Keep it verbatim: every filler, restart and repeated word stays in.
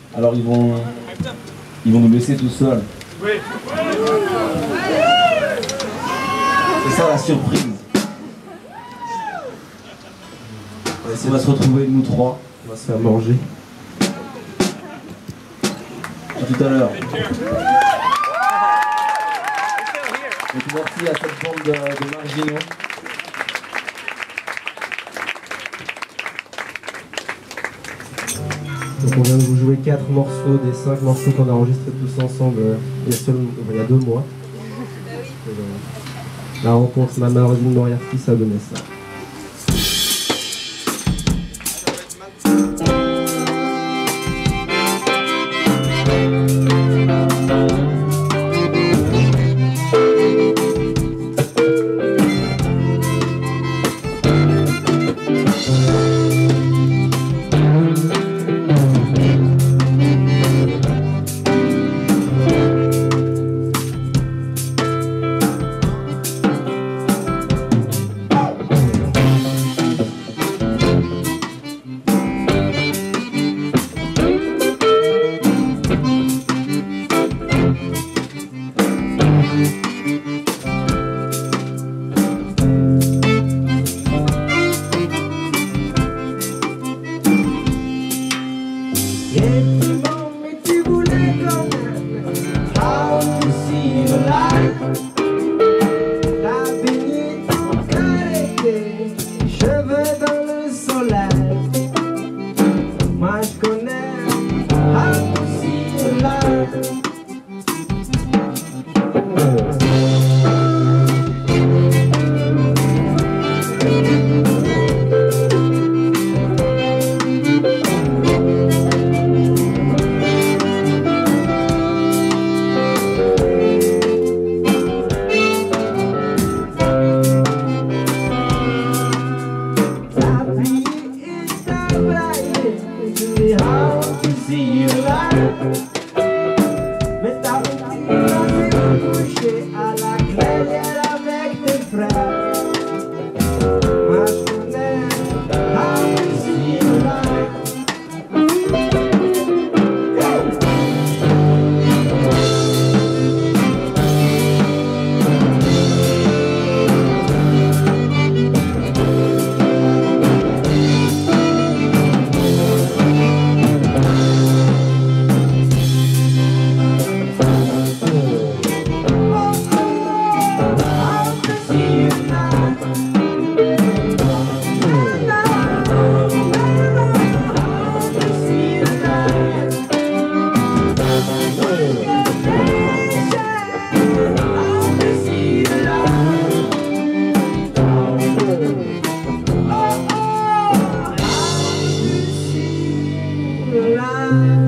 Alors ils vont, ils vont nous laisser tout seuls. C'est ça la surprise. On va se retrouver nous trois. On va se faire manger. À tout à l'heure. Donc merci à cette bande de, de marginaux. Donc on vient de vous jouer quatre morceaux des cinq morceaux qu'on a enregistrés tous ensemble euh, il, y a seul, il y a deux mois. Euh, la rencontre Mama Rosin Moriarty, ça a donné ça. Right.